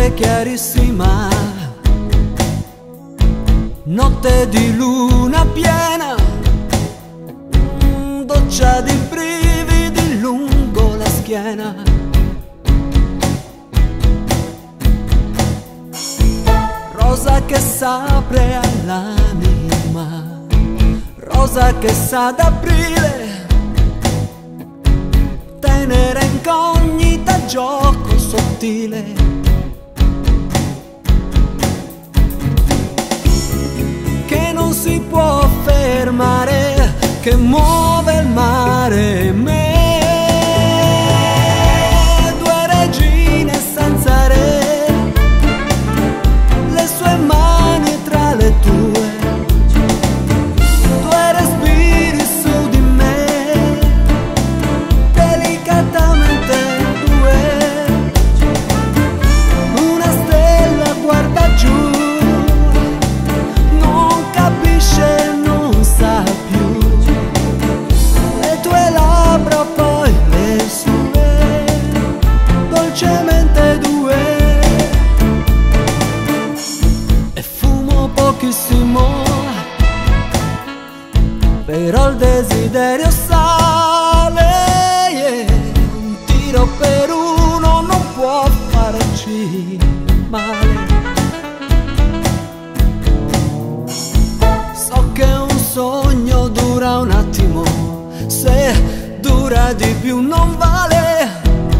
notte chiarissima, notte di luna piena, doccia di brividi lungo la schiena. Rosa che s'apre all'anima, rosa che sa d'aprile, tenera incognita, gioco sottile. Che non si può fermare, che muove il mare. Me, due regine senza re, le sue mani tra le tue, due respiri su di me, delicatamente due. Una stella guarda giù, non capisce, non sa più, le tue labbra poi le sue, dolcemente due. E fumo pochissimo, però il desiderio sale, yeah. Un tiro per uno non può farci male. So che un sogno dura un attimo, se dura di più non vale.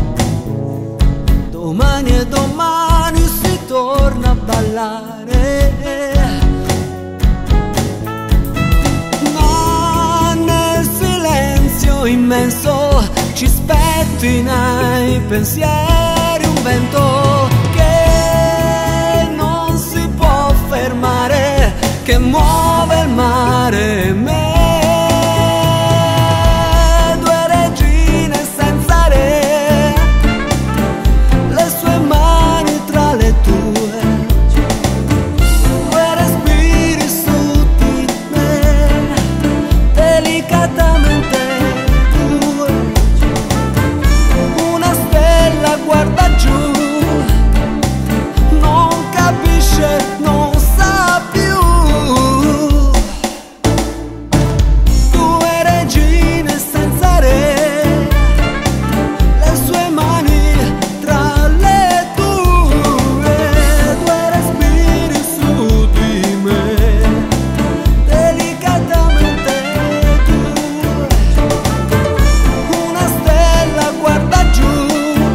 Domani e domani si torna a ballare. Ma nel silenzio immenso ci spettina i pensieri, un vento che non si può fermare, che muove il mare. Me, due regine senza re, le sue mani tra le tue, due respiri su di me, delicatamente due. Una stella guarda giù, non capisce, non sa più. Due regine senza re, le sue mani tra le tue, due respiri su di me, delicatamente due. Una stella guarda giù,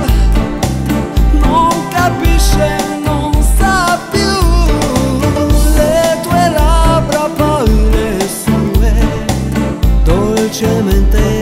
non capisce, non sa più, le tue labbra poi le sue, dolcemente